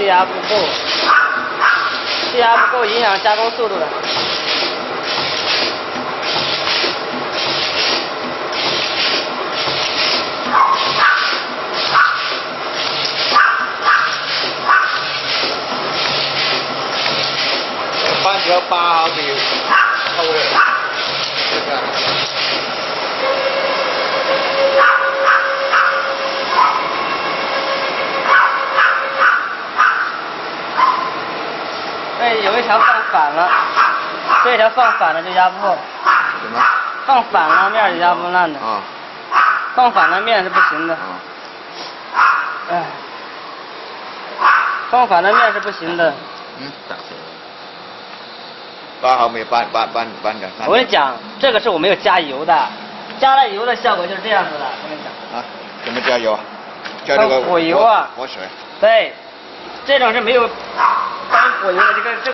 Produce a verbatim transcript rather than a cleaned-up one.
压不够，气压不够影响加工速度的。 半条八毫米到位，这个。 哎，有一条放反了，这条放反了就压不破。 什么？ 放反了面就压不烂的。 啊。 放反了面是不行的。 啊。 哎。放反了面是不行的。 嗯。八毫米半半半半的。 我跟你讲，这个是我没有加油的，加了油的效果就是这样子的。我跟你讲。 啊？怎么加油啊？加这个火油啊。 火水。 对，这种是没有关于火油的这个这。